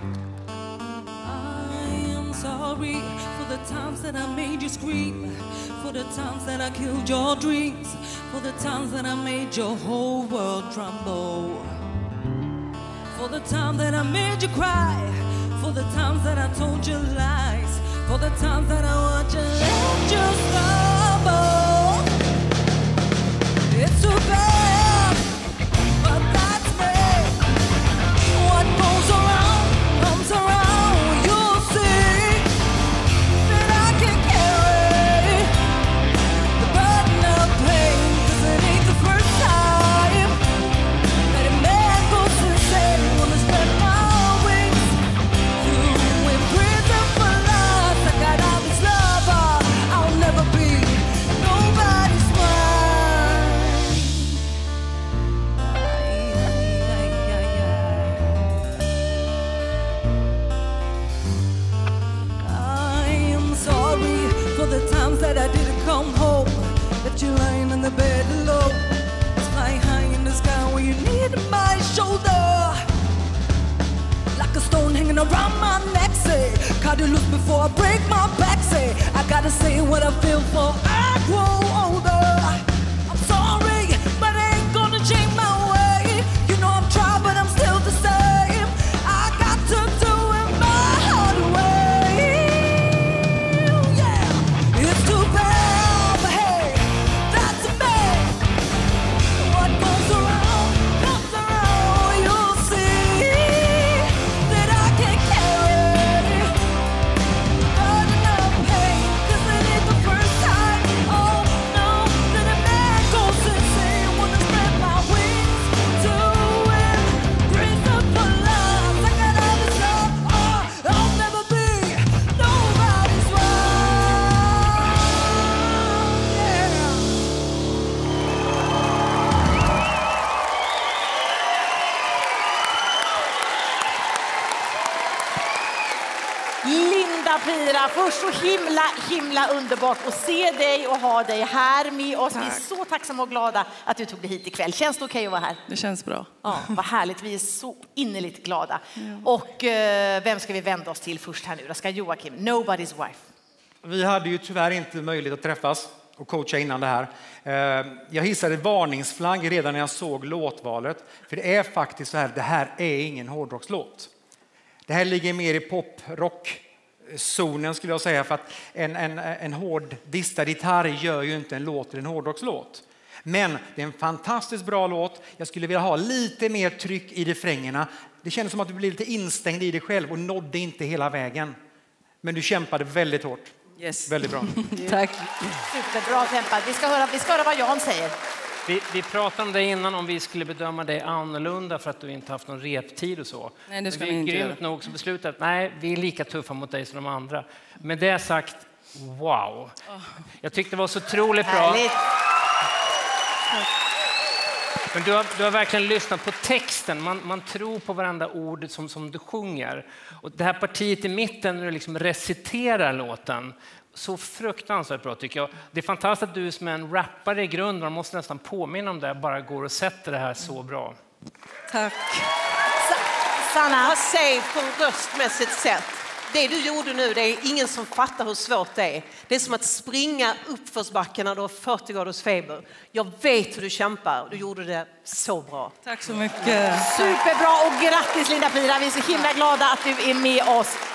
I am sorry for the times that I made you scream, for the times that I killed your dreams, for the times that I made your whole world tremble, for the time that I made you cry, for the times that I told you lies, for the times that I want you let you stumble. It's too bad, but that's me. What goes around comes around. You'll see that I can carry the burden of pain, 'cause it ain't the first time that a man goes insane when I spread my wings. You in prison for life. I got all this love, I'll never be nobody's wife. I am sorry for the times that I didn't come home, that you lying in the bed alone, fly high in the sky when you needed my shoulder, like a stone hanging around my neck. Say, cut it loose before I break my back. Say, I gotta say what I feel for I grow older. I'm sorry, but I ain't gonna change my way. You know I'm trying, but I'm still the same. I got to do it my hard way. Yeah, it's too bad, but hey, that's me. What goes around comes around. You'll see that I can carry the burden of pain, 'cause it ain't the first time, oh no, that a man goes insane when I spread my wings to embrace the love. I got all this love, I'll never be nobody's wife. Yeah. Linda Pira, först så himla underbart att se dig och ha dig här med oss. Vi är så tacksamma och glada att du tog dig hit ikväll. Känns det okej att vara här? Det känns bra. Ja, vad härligt. Vi är så innerligt glada. Och vem ska vi vända oss till först här nu? Då ska Joakim, Nobody's Wife. Vi hade ju tyvärr inte möjlighet att träffas och coacha innan det här. Jag hissade varningsflagg redan när jag såg låtvalet. För det är faktiskt så här, det här är ingen hårdrockslåt. Det här ligger mer i poprockzonen skulle jag säga, för att en hård distad gitarr gör ju inte en låt till en hårdrockslåt. Men det är en fantastiskt bra låt. Jag skulle vilja ha lite mer tryck i refrängerna. Det kändes som att du blev lite instängd i dig själv och nådde inte hela vägen. Men du kämpade väldigt hårt. Yes. Väldigt bra. Tack. Superbra tempat. Vi ska höra vad Jan säger. Vi pratade om det innan, om vi skulle bedöma dig annorlunda för att du inte haft någon reptid och så. Nej, det ska vi vi inte grymt göra. nog så beslutat, nej, vi är lika tuffa mot dig som de andra. Men det sagt, wow. Jag tyckte det var så otroligt bra. Härligt. Men du har verkligen lyssnat på texten. Man tror på varenda ord som du sjunger. Och det här partiet i mitten när du liksom reciterar låten, så fruktansvärt bra tycker jag. Det är fantastiskt att du som är en rappare i grunden, man måste nästan påminna om det, bara går och sätter det här så bra. Tack. Sanna, Säg på röstmässigt sätt. Det du gjorde nu, det är ingen som fattar hur svårt det är. Det är som att springa uppförsbacken när du har 40 graders feber. Jag vet hur du kämpar. Du gjorde det så bra. Tack så mycket. superbra och grattis Linda Pira. Vi är så himla glada att du är med oss.